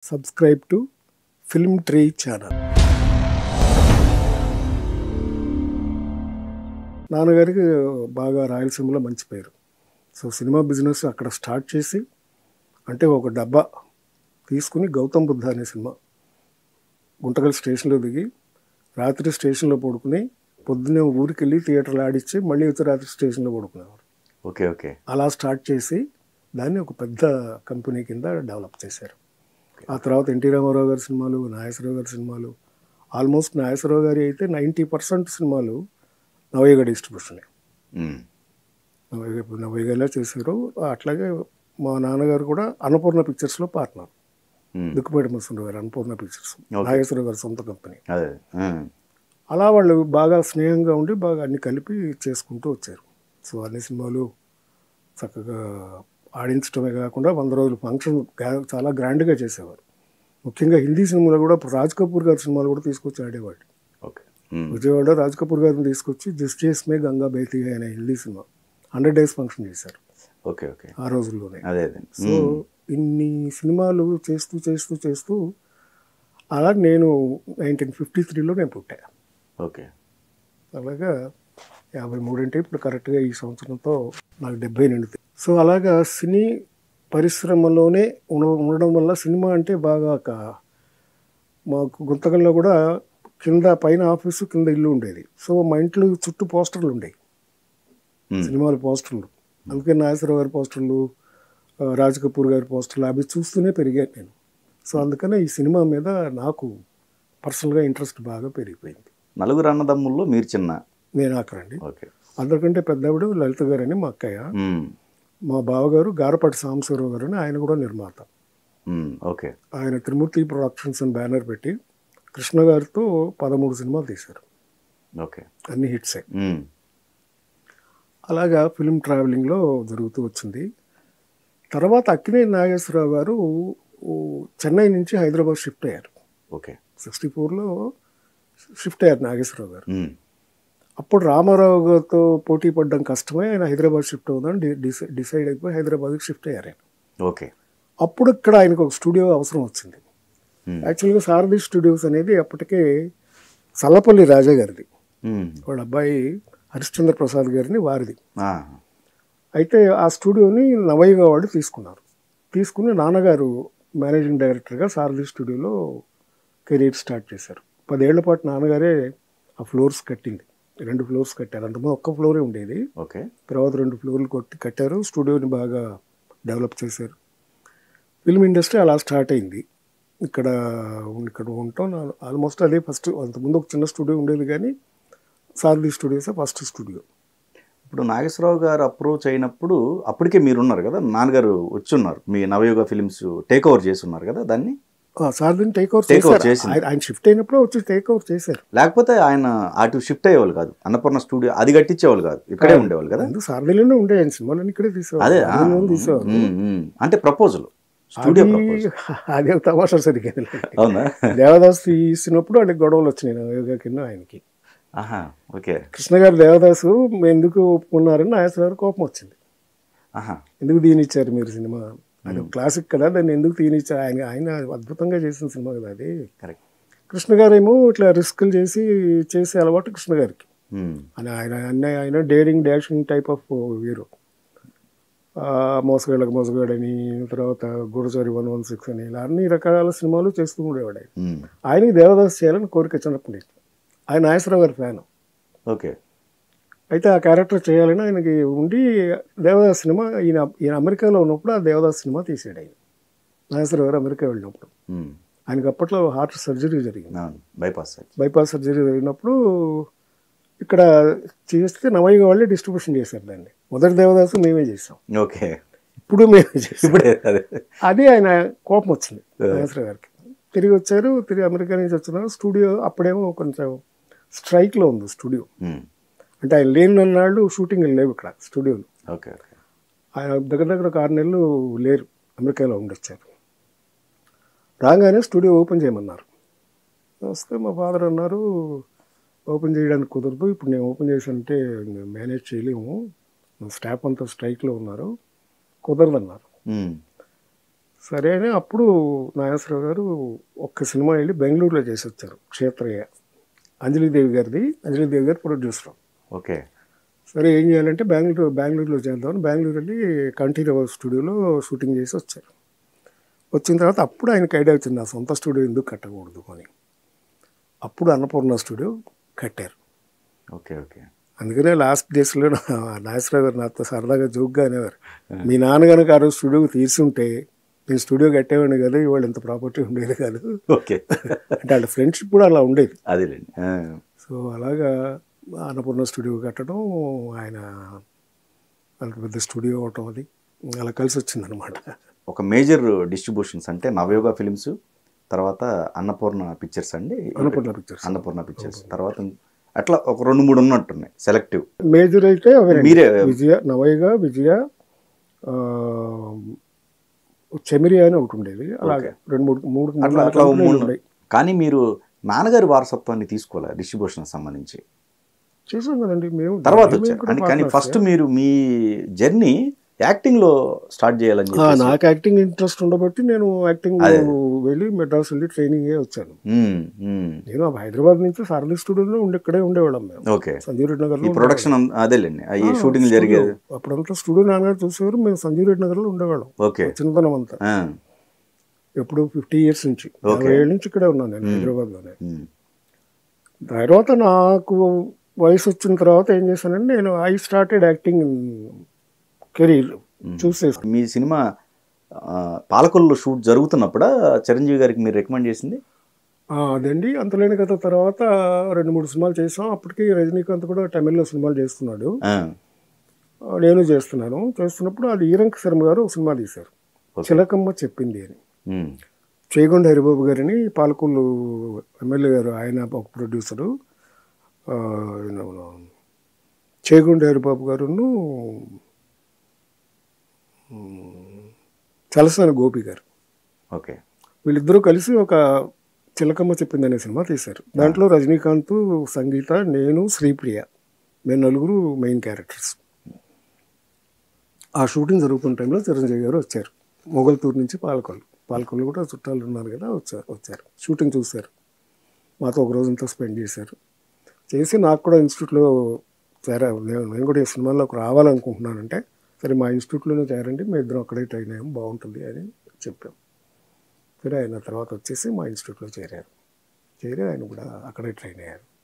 subscribe to FilmTree channel. నాన్నగారికి బాగా రాయలసీమలో మంచి పేరు. సో సినిమా బిజినెస్ అక్కడ స్టార్ట్ చేసి అంటే ఒక డబ్బా తీసుకుని గౌతమ్ బుద్ధ అనే సినిమా గుంటకల్ స్టేషన్లో దిగి రాత్రి స్టేషన్లో పడుకుని పొద్దున్నే ఊరికి వెళ్ళి థియేటర్లో ఆడిచ్చి మళ్ళీ వచ్చి రాత్రి స్టేషన్లో పడుకునేవారు. ఓకే ఓకే అలా స్టార్ట్ చేసి దాన్ని ఒక పెద్ద కంపెనీ కింద డెవలప్ చేశారు. ఆ తర్వాత ఎన్టీ రామారావు గారి సినిమాలు, నాగేశ్వరరావు గారి సినిమాలు, ఆల్మోస్ట్ నాగేశ్వరరావు గారి అయితే 90% సినిమాలు నవయుగ డిస్ట్రిబ్యూషనే. నవయుగలో చేశారు. అట్లాగే మా నాన్నగారు కూడా అన్నపూర్ణ పిక్చర్స్లో పార్ట్నర్. దుక్కుపేట మసూరావు గారు అన్నపూర్ణ పిక్చర్స్ నాగేశ్వరరావు గారి సొంత కంపెనీ. అలా వాళ్ళు బాగా స్నేహంగా ఉండి బాగా అన్ని కలిపి చేసుకుంటూ వచ్చారు. సో అన్ని సినిమాలు చక్కగా ఆడించడమే కాకుండా 100 రోజుల ఫంక్షన్ చాలా గ్రాండ్గా చేసేవారు. ముఖ్యంగా హిందీ సినిమాలో కూడా రాజ్ కపూర్ గారి సినిమాలు కూడా తీసుకొచ్చి ఆడేవాళ్ళు. విజయవాడ రాజ్ కపూర్ గారిని తీసుకొచ్చి జస్ట్ చేస్మే గంగా బేతి అనే హిందీ సినిమా 100 days ఫంక్షన్ చేశారు. ఓకే ఓకే ఆ రోజుల్లోనే. సో ఇన్ని సినిమాలు చేస్తూ చేస్తూ చేస్తూ అలా నేను 1953లో నేను పుట్టా. ఓకే అలాగా 53 అంటే ఇప్పుడు కరెక్ట్గా ఈ సంవత్సరంతో నాకు 70 నిండుతాయి. సో అలాగా సినీ పరిశ్రమలోనే ఉండడం వల్ల సినిమా అంటే బాగా మాకు గుంతకల్లో కూడా కింద పైన ఆఫీసు కింద ఇల్లు ఉండేది. సో మా ఇంట్లో చుట్టూ పోస్టర్లు ఉండేవి, సినిమాల పోస్టర్లు. అందుకే నాగేశ్వరరావు గారి పోస్టర్లు, రాజ్ కపూర్ గారి పోస్టర్లు అవి చూస్తూనే పెరిగాను నేను. సో అందుకనే ఈ సినిమా మీద నాకు పర్సనల్గా ఇంట్రెస్ట్ బాగా పెరిగిపోయింది. నలుగురు అన్నదమ్ముల్లో మీరు చిన్న? నేను అక్కడండి. అందరికంటే పెద్దవిడు లలిత గారు అని మా అక్కయ్య. మా బావగారు గారపాటి సాంబశివరావు గారు అని ఆయన కూడా నిర్మాత. ఓకే. ఆయన త్రిమూర్తి ప్రొడక్షన్స్ అని బ్యానర్ పెట్టి కృష్ణ గారితో 13 సినిమాలు తీశారు. ఓకే. అన్ని హిట్సే. అలాగా ఫిల్మ్ ట్రావెలింగ్లో జరుగుతూ వచ్చింది. తర్వాత అక్కినేని నాగేశ్వరరావు గారు చెన్నై నుంచి హైదరాబాద్ షిఫ్ట్ అయ్యారు. ఓకే. 64లో షిఫ్ట్ అయ్యారు నాగేశ్వరరావు గారు. అప్పుడు రామారావు గారితో పోటీ పడడం కష్టమై ఆయన హైదరాబాద్ షిఫ్ట్ అవుదామని డిసైడ్ అయిపోయి హైదరాబాద్కి షిఫ్ట్ అయ్యారు ఆయన. ఓకే. అప్పుడు ఇక్కడ ఆయనకు ఒక స్టూడియో అవసరం వచ్చింది. యాక్చువల్గా సారథి స్టూడియోస్ అనేది అప్పటికే సల్లపల్లి రాజా గారిది, వాళ్ళ అబ్బాయి హరిశ్చంద్ర ప్రసాద్ గారిని వారిది. అయితే ఆ స్టూడియోని నవయుగ వాళ్ళు తీసుకున్నారు. తీసుకుని నాన్నగారు మేనేజింగ్ డైరెక్టర్గా సారథి స్టూడియోలో కెరీర్ స్టార్ట్ చేశారు. 10 ఏళ్ల పాటు నాన్నగారే ఆ ఫ్లోర్స్ కట్టింది. 2 ఫ్లోర్స్ కట్టారు. అంతకుముందు ఒక్క ఫ్లోరే ఉండేది. ఓకే. తర్వాత 2 ఫ్లోర్లు కట్టారు. స్టూడియోని బాగా డెవలప్ చేశారు. ఫిల్మ్ ఇండస్ట్రీ అలా స్టార్ట్ అయింది. ఇక్కడ ఉంటాం ఆల్మోస్ట్ అదే ఫస్ట్. అంతకుముందు ఒక చిన్న స్టూడియో ఉండేది కానీ సారథి స్టూడియోసే ఫస్ట్ స్టూడియో. ఇప్పుడు నాగేశ్వరరావు గారు అప్రోచ్ అయినప్పుడు అప్పటికే మీరున్నారు కదా, నాన్నగారు వచ్చి ఉన్నారు, మీ నవయుగ ఫిలిమ్స్ టేక్ ఓవర్ చేసి ఉన్నారు కదా దాన్ని. సారథిని టేక్ ఓవర్ చేసి ఆయన షిఫ్ట్ అయినప్పుడు వచ్చి టేక్ ఓవర్ చేశారు. లేకపోతే ఆయన అటు షిఫ్ట్ అయ్యేవాళ్ళు కాదు, అన్నపూర్ణ స్టూడియో అది కట్టించేవాళ్ళు కాదు, ఇక్కడే ఉండేవాళ్ళు కదా. సారథిలోనే ఉండే సినిమాలన్నీ ఇక్కడే తీసేవారు. అదే అంటే ప్రపోజల్ స్టూడియో అదే తమాషా సరిగ్గా. అవునా? దేవదాస్ తీసినప్పుడు వాళ్ళకి గొడవలు వచ్చినాయి నవయుగ కింద ఆయనకి. ఓకే. కృష్ణ గారు దేవదాసు ఎందుకు ఒప్పుకున్నారని నాగేశ్వరరావు కోపం వచ్చింది. ఎందుకు తీనిచ్చారు మీరు సినిమా, అది క్లాసిక్ కదా, దాన్ని ఎందుకు తీనిచ్చారు, ఆయన అద్భుతంగా చేసిన సినిమా కదా అది. కృష్ణ గారేమో ఇట్లా రిస్కులు చేసే అలవాటు కృష్ణ గారికి. ఆయన daring dashing type of hero. మోసగాళ్ళకి మోసగాడని, తర్వాత గూఢచారి 116 అని, ఇలా అన్ని రకాల సినిమాలు చేస్తూ ఉండేవాడు ఆయన. ఆయనకి దేవదాస్ చేయాలని కోరిక చిన్నప్పటి. ఆయన నాగేశ్వరరావు గారి ఫ్యాన్. ఓకే. అయితే ఆ క్యారెక్టర్ చేయాలని ఆయనకి ఉండి దేవదాస్ సినిమా ఈయన అమెరికాలో ఉన్నప్పుడు ఆ దేవదాస్ సినిమా తీసాడు ఆయన. నాగేశ్వరరావు గారు అమెరికా వెళ్ళినప్పుడు ఆయనకి అప్పట్లో హార్ట్ సర్జరీ జరిగింది, బైపాస్ సర్జరీ జరిగినప్పుడు ఇక్కడ చేస్తే నవయుగ వాళ్ళే డిస్ట్రిబ్యూషన్ చేశారు దాన్ని. మొదటి దేవదాసు మేమే చేసాం. ఓకే. ఇప్పుడు మేమే చేసాం. అది ఆయన కోపం వచ్చింది నాగేశ్వరరావు గారికి. తిరిగి వచ్చారు, తిరిగి అమెరికా నుంచి వచ్చినారు. స్టూడియో అప్పుడేమో కొంచెం స్ట్రైక్లో ఉంది స్టూడియో. అంటే ఆయన లేని నాళ్ళు షూటింగ్ లేవు ఇక్కడ స్టూడియోలు. ఓకే. ఆయన దగ్గర 6 నెలలు లేరు, అమెరికాలో ఉండొచ్చారు. రాగానే స్టూడియో ఓపెన్ చేయమన్నారు. వస్తే మా ఫాదర్ అన్నారు, ఓపెన్ చేయడానికి కుదరదు, ఇప్పుడు నేను ఓపెన్ చేశానంటే మేనేజ్ చేయలేము, స్టాఫ్ అంతా స్ట్రైక్లో ఉన్నారు, కుదరదన్నారు. సరే అని అప్పుడు నాగేశ్వరరావు గారు ఒక్క సినిమా వెళ్ళి బెంగళూరులో చేసి వచ్చారు, క్షేత్రయ్య. అంజలిదేవి గారు ప్రొడ్యూసర్. ఓకే. సరే ఏం చేయాలంటే బెంగళూరులో చేద్దామని బెంగళూరు వెళ్ళి కంఠీరవ స్టూడియోలో షూటింగ్ చేసి వచ్చారు. వచ్చిన తర్వాత అప్పుడు ఆయనకి ఐడియా వచ్చింది, నా సొంత స్టూడియో ఎందుకు కట్టకూడదు అని. అప్పుడు అన్నపూర్ణ స్టూడియో కట్టారు. ఓకే. ఓకే. అందుకనే లాస్ట్ డేస్లో నాగేశ్వరరావు గారు నాతో సరదాగా జోక్గా అనేవారు, మీ నాన్న కనుక ఆ రోజు స్టూడియో తీర్చుంటే నేను స్టూడియో కట్టేవాడిని కదా, ఇవాళ ఇంత ప్రాపర్టీ ఉండేది కాదు. ఓకే. అంటే వాళ్ళ ఫ్రెండ్షిప్ కూడా అలా ఉండేది. అదేలేండి. సో అలాగా అన్నపూర్ణ స్టూడియో కట్టడం, ఆయన వాళ్ళకి పెద్ద స్టూడియో అవటం, అది అలా కలిసి వచ్చిందనమాట. ఒక మేజర్ డిస్ట్రిబ్యూషన్స్ అంటే నవయోగ ఫిలిమ్స్, తర్వాత అన్నపూర్ణ పిక్చర్స్ అండి. అన్నపూర్ణ పిక్చర్స్ తర్వాత అట్లా ఒక 2-3 ఉన్నట్టున్నాయి సెలెక్టివ్. మేజర్ అయితే మీరే విజయ, నవయుగ, విజయ, చెమిరి అని ఒకటి ఉండేది. అలాగే 2-3 ఉన్నాయి. కానీ మీరు నాన్నగారి వారసత్వాన్ని తీసుకోవాలి డిస్ట్రిబ్యూషన్ సంబంధించి. చేసాం కదండి మేము తర్వాత వచ్చారు. కానీ ఫస్ట్ మీరు మీ జర్నీ యాక్టింగ్లో స్టార్ట్ చేయాలని చెప్పి. నాకు యాక్టింగ్ ఇంట్రెస్ట్ ఉండబట్టి నేను యాక్టింగ్ వెళ్ళి మెడ్రాస్ వెళ్ళి ట్రైనింగ్ వచ్చాను. నేను హైదరాబాద్ నుంచి సారథి స్టూడియోలో ఇక్కడే ఉండేవాళ్ళం మేము. ఓకే. సంజీవ్ రెడ్డి నగర్లో ప్రొడక్షన్ అదేలేండి, ఈ షూటింగ్ జరిగేది. అప్పుడంతా స్టూడియో నాన్నగారు చూసేవారు, మేము సంజీవ్ రెడ్డి నగర్లో ఉండేవాళ్ళం. ఓకే. చిన్నతనం అంతా ఎప్పుడు 50 years నుంచి, 50 ఏళ్ళ నుంచి ఇక్కడే ఉన్నాను నేను హైదరాబాద్లోనే. తర్వాత నాకు వయసు వచ్చిన తర్వాత ఏం చేశానంటే నేను ఐ స్టార్టెడ్ యాక్టింగ్ కెరీర్ చూసేసి. మీ సినిమా పాలకొల్లులో షూట్ జరుగుతున్నప్పుడు చిరంజీవి గారికి మీరు రికమెండ్ చేసింది అదండి. అంతలేని కథ తర్వాత 2-3 సినిమాలు చేసాం. అప్పటికి రజనీకాంత్ కూడా తమిళ్లో సినిమాలు చేస్తున్నాడు, నేను చేస్తున్నప్పుడు అది ఈరంక శర్మ గారు ఒక సినిమా తీశారు, చిలకమ్మ చెప్పింది అని. చేగొండ హరిబాబు గారిని పాలకొల్లు ఎమ్మెల్యే గారు, ఆయన ఒక ప్రొడ్యూసరు, చేగొండ హరిబాబు గారును చలసాని గోపి గారు, ఓకే, వీళ్ళిద్దరూ కలిసి ఒక చిలకమ్మ చెప్పింది అనే సినిమా తీశారు. దాంట్లో రజనీకాంత్, సంగీత, నేను, శ్రీప్రియ, మేము 4 మెయిన్ క్యారెక్టర్స్. ఆ షూటింగ్ జరుగుతున్న టైంలో చిరంజీవి గారు వచ్చారు మొగల్తూరు నుంచి పాలకొల్లు కూడా చుట్టాలు ఉన్నారు కదా, వచ్చారు షూటింగ్ చూశారు, మాతో ఒక రోజంతా స్పెండ్ చేసి నాకు కూడా ఇన్స్టిట్యూట్లో నేను కూడా ఈ సినిమాలోకి రావాలనుకుంటున్నానంటే, సరే మా ఇన్స్టిట్యూట్లోనే చేరండి, మేము ఇద్దరం అక్కడే ట్రైన్ అయ్యాం, బాగుంటుంది అని చెప్పాం. సరే ఆయన తర్వాత వచ్చేసి మా ఇన్స్టిట్యూట్లో చేరి ఆయన కూడా అక్కడే ట్రైన్ అయ్యారు.